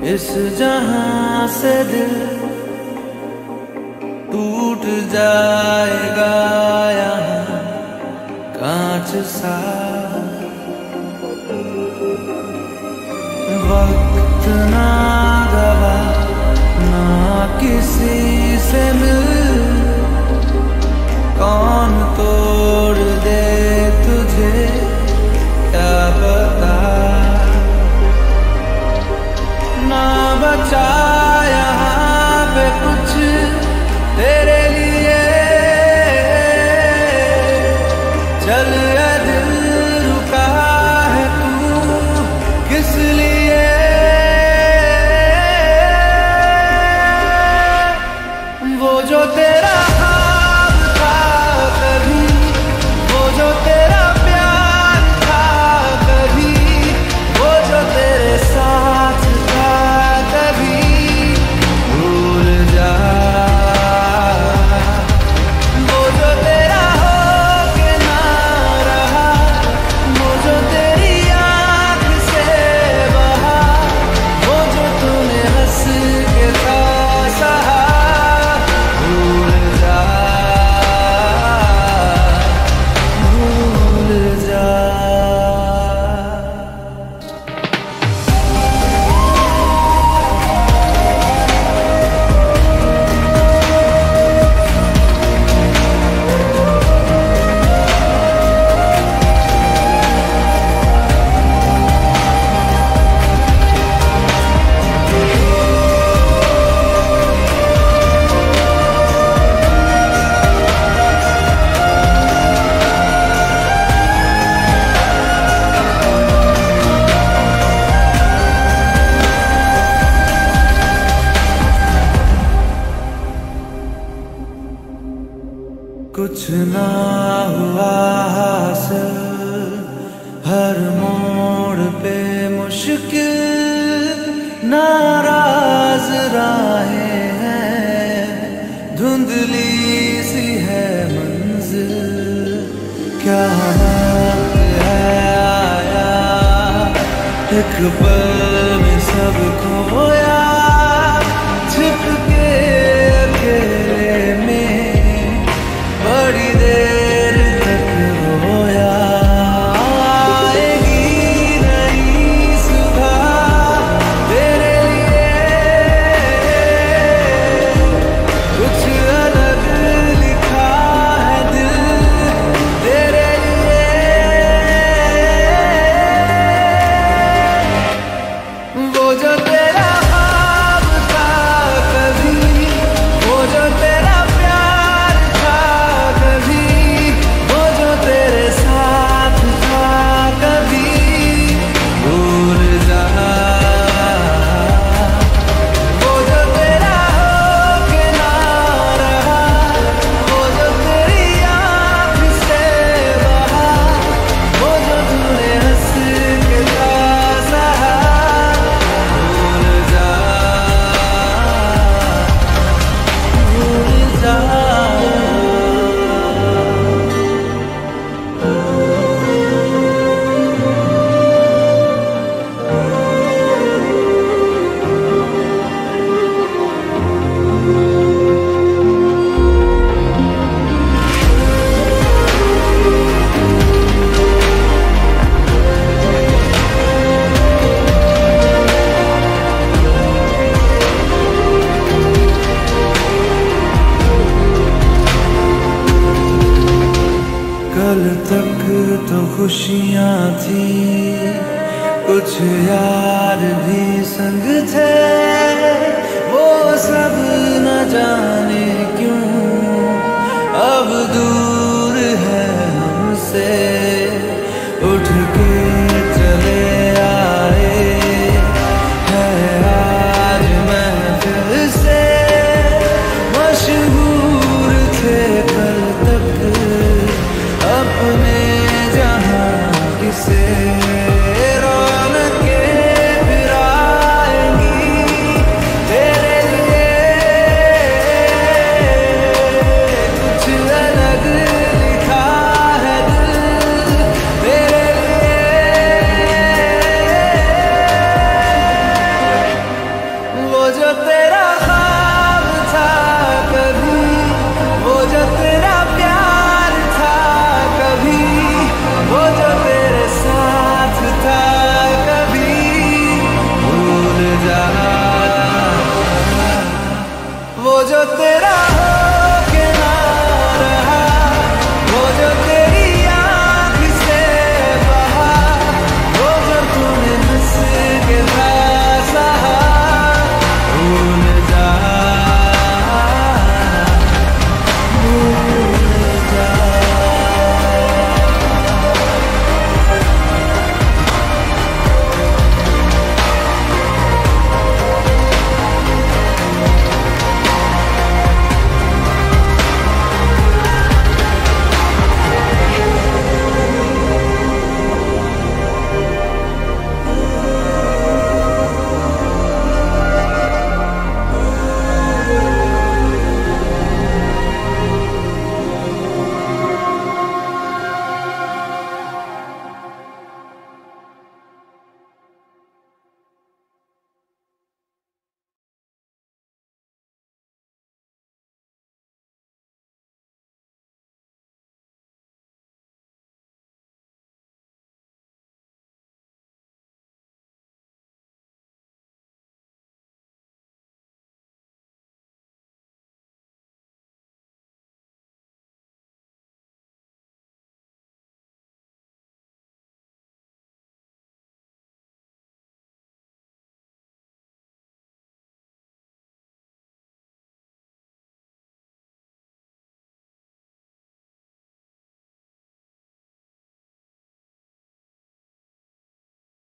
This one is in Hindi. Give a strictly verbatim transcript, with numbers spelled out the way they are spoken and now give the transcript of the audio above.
इस जहां से दिल टूट जाएगा यहाँ कांच सा। वक्त ना गवा ना किसी से मिल, कौन तोड़ दे तुझे क्या पता। ना बचा यहाँ पे कुछ तेरे लिए, चल ये दिल रुका है तू किस लिए। वो जो तेरा ख्वाब था कभी, वो जो तेरा प्यार था कभी, वो जो तेरे साथ था कभी, भूल जा। वो जो तेरा हो के ना रहा, वो जो तेरी आँख से बहा, वो जो तूने हंस के था सहा, भूल जा भूल जा। कुछ ना हुआ हासिल, हर मोड़ पे मुश्किल, नाराज राहें हैं, धुंधली सी है मंजिल। क्या वक्त है आया एक पल में सब खोया, छिप के अकेले में बड़ी देर तक रोया। आएगी नई सुबह तेरे लिए, कुछ अलग लिखा है दिल तेरे लिए। वो जो तेरा ख्वाब था कभी, वो जो तेरा प्यार था कभी, वो जो तेरे साथ था कभी, भूल जा। वो जो तेरा हो के ना रहा, वो जो तेरी आँख से बहा, वो जो तूने हंस के था सहा, भूल जा भूल जा। कल तक तो खुशियाँ थी, कुछ यार भी संग थे, वो सब न जाने